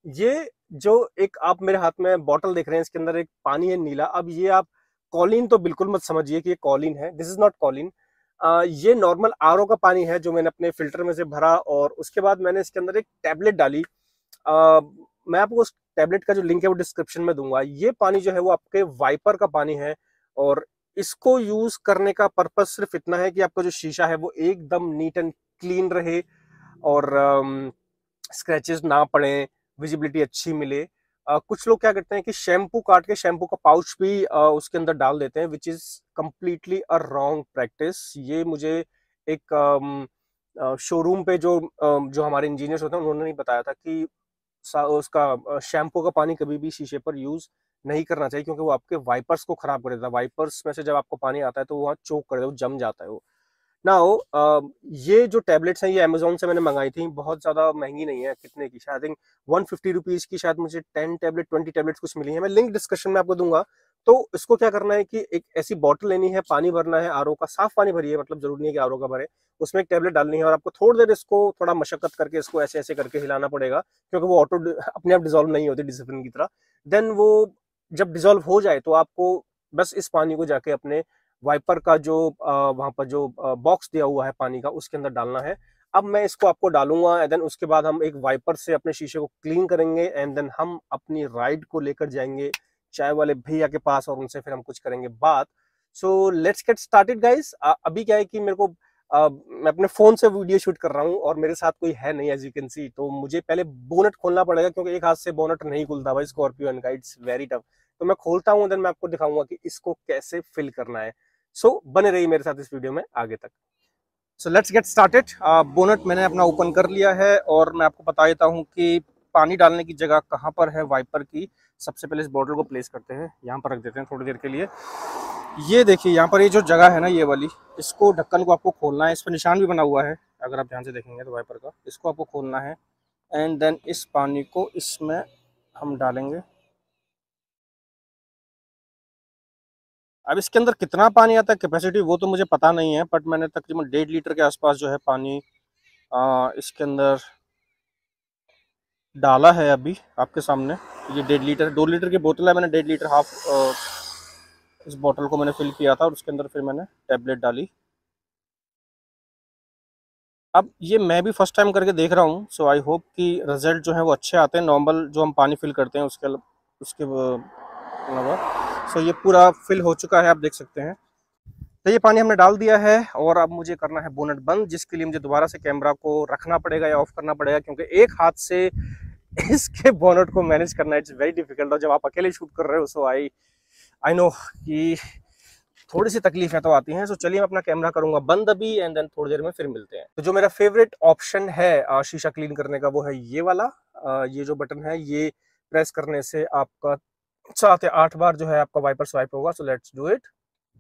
ये जो एक आप मेरे हाथ में बॉटल देख रहे हैं, इसके अंदर एक पानी है नीला। अब ये आप कॉलिन तो बिल्कुल मत समझिए कि ये कॉलिन है, दिस इज नॉट कॉलिन। ये नॉर्मल आरओ का पानी है जो मैंने अपने फिल्टर में से भरा, और उसके बाद मैंने इसके अंदर एक टैबलेट डाली। मैं आपको उस टैबलेट का जो लिंक है वो डिस्क्रिप्शन में दूंगा। ये पानी जो है वो आपके वाइपर का पानी है, और इसको यूज करने का पर्पज सिर्फ इतना है कि आपका जो शीशा है वो एकदम नीट एंड क्लीन रहे, और स्क्रैचेस ना पड़े, विजिबिलिटी अच्छी मिले। कुछ लोग क्या करते हैं कि शैम्पू काट के शैम्पू का पाउच भी उसके अंदर डाल देते हैं, which is completely a wrong practice. ये मुझे एक शोरूम पे जो हमारे इंजीनियर्स होते हैं उन्होंने नहीं बताया था कि उसका शैम्पू का पानी कभी भी शीशे पर यूज नहीं करना चाहिए, क्योंकि वो आपके वाइपर्स को खराब कर देता है। वाइपर्स में से जब आपको पानी आता है तो वहाँ चोक कर देता है, वो जम जाता है वो। ना हो ये जो टैबलेट्स हैं ये अमेजोन से मैंने मंगाई थी, बहुत ज्यादा महंगी नहीं है। कितने की, शायद 150 रुपीज की शायद मुझे 10 टैबलेट 20 टैबलेट्स कुछ मिली है। मैं लिंक डिस्कशन में आपको दूंगा। तो इसको क्या करना है कि एक ऐसी बॉटल लेनी है, पानी भरना है आरओ का, साफ पानी भरिए, मतलब जरूरी नहीं है कि आरओ का भरे। उसमें एक टैबलेट डालनी है, और आपको थोड़ी देर इसको थोड़ा मशक्कत करके इसको ऐसे ऐसे करके हिलाना पड़ेगा, क्योंकि वो ऑटो अपने आप डिजोल्व नहीं होती डिसिप्लिन की तरह। देन वो जब डिजोल्व हो जाए तो आपको बस इस पानी को जाके अपने वाइपर का जो वहां पर जो बॉक्स दिया हुआ है पानी का, उसके अंदर डालना है। अब मैं इसको आपको डालूंगा, एंड देन उसके बाद हम एक वाइपर से अपने शीशे को क्लीन करेंगे, एंड देन हम अपनी राइड को लेकर जाएंगे चाय वाले भैया के पास, और उनसे फिर हम कुछ करेंगे बात। So let's get started guys. अभी क्या है कि मेरे को मैं अपने फोन से वीडियो शूट कर रहा हूँ, और मेरे साथ कोई है नहीं एज यू कैन सी, तो मुझे पहले बोनट खोलना पड़ेगा, क्योंकि एक हाथ से बोनट नहीं खुलता भाई स्कॉर्पियो का, इट्स वेरी टफ। तो मैं खोलता हूँ, देन मैं आपको दिखाऊंगा कि इसको कैसे फिल करना है। सो बने रहिए मेरे साथ इस वीडियो में आगे तक। So let's get started. Bonnet मैंने अपना ओपन कर लिया है, और मैं आपको बता देता हूँ कि पानी डालने की जगह कहाँ पर है वाइपर की। सबसे पहले इस बॉटल को प्लेस करते हैं, यहाँ पर रख देते हैं थोड़ी देर के लिए। ये देखिए यहाँ पर ये जो जगह है ना, ये वाली, इसको ढक्कन को आपको खोलना है। इस पर निशान भी बना हुआ है, अगर आप ध्यान से देखेंगे तो वाइपर का। इसको आपको खोलना है, एंड देन इस पानी को इसमें हम डालेंगे। अब इसके अंदर कितना पानी आता है कैपेसिटी वो तो मुझे पता नहीं है, बट मैंने तकरीबन 1.5 लीटर के आसपास जो है पानी इसके अंदर डाला है अभी आपके सामने। ये 1.5 लीटर, 2 लीटर की बोतल है, मैंने 1.5 लीटर हाफ इस बोतल को मैंने फिल किया था, और उसके अंदर फिर मैंने टैबलेट डाली। अब ये मैं भी फर्स्ट टाइम करके देख रहा हूँ, सो आई होप कि रिजल्ट जो है वो अच्छे आते हैं, नॉर्मल जो हम पानी फिल करते हैं उसके अलावा। सो ये पूरा फिल हो चुका है, आप देख सकते हैं। तो ये पानी हमने डाल दिया है, और अब मुझे करना है बोनट बंद, जिसके लिए मुझे दोबारा से कैमरा को रखना पड़ेगा या ऑफ करना पड़ेगा, क्योंकि एक हाथ से इसके बोनट को मैनेज करना इट्स वेरी डिफिकल्ट। और जब आप अकेले शूट कर रहे हो, सो आई आई नो कि थोड़ी सी तकलीफें तो आती हैं। सो चलिए मैं अपना कैमरा करूंगा बंद अभी, एंड देन थोड़ी देर में फिर मिलते हैं। तो जो मेरा फेवरेट ऑप्शन है शीशा क्लीन करने का, वो है ये वाला। ये जो बटन है, ये प्रेस करने से आपका 7 या 8 बार जो है आपका वाइपर स्वाइप होगा। So let's do it.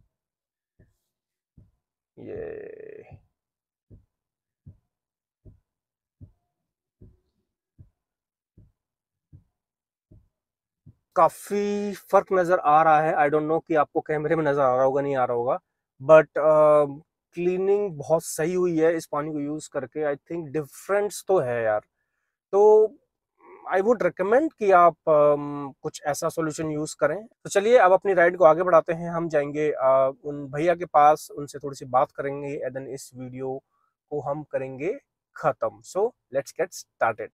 ये काफी फर्क नजर आ रहा है। आई डोंट नो कि आपको कैमरे में नजर आ रहा होगा नहीं आ रहा होगा, बट क्लीनिंग बहुत सही हुई है इस पानी को यूज करके। आई थिंक डिफरेंस तो है यार। तो आई वुड रिकमेंड कि आप कुछ ऐसा सॉल्यूशन यूज करें। तो चलिए अब अपनी राइड को आगे बढ़ाते हैं। हम जाएंगे उन भैया के पास, उनसे थोड़ी सी बात करेंगे, एंड देन इस वीडियो को हम करेंगे खत्म। So let's get started.